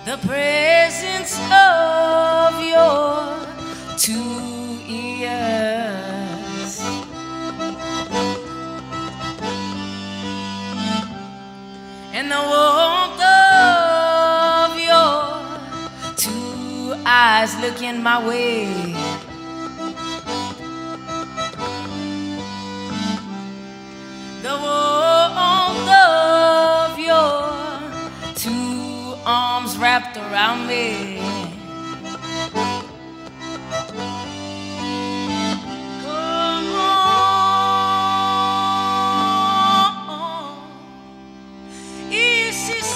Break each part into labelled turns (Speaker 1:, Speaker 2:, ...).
Speaker 1: the presence of your 2 ears. And the warmth of your 2 eyes looking my way. The warmth of your 2 arms wrapped around me. Come on, is this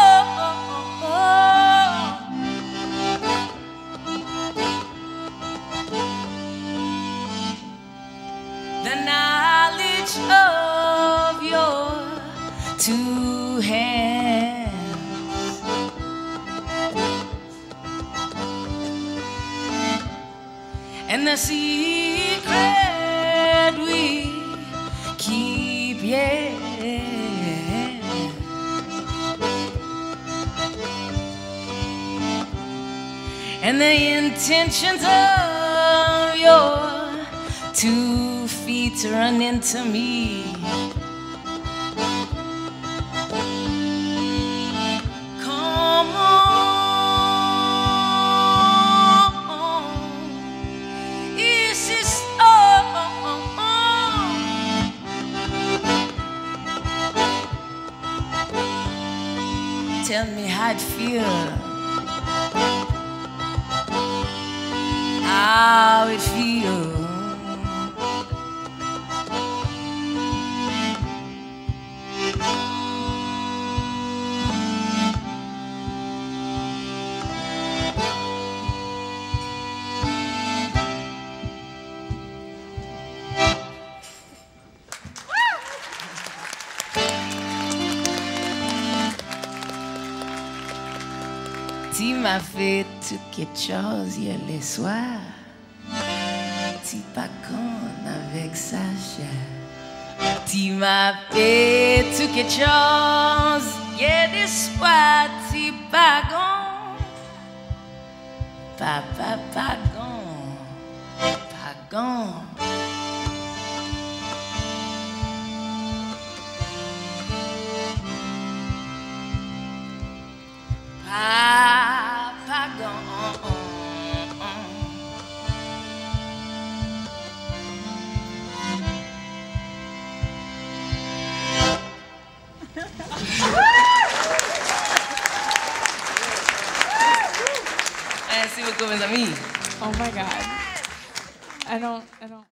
Speaker 1: the knowledge of your 2 hands, and the secret we keep, yeah. And the intentions of your 2 feet run into me. Come on, is this tell me how it feels, how it feels. Tu m'as fait tout quelque chose hier le soir. Tu pas con avec sa chair. Tu m'as fait tout quelque chose hier le soir. Tu pas con. Pas con. Pas con. Pas gone. Merci beaucoup, mes amis.
Speaker 2: Oh my God. I don't.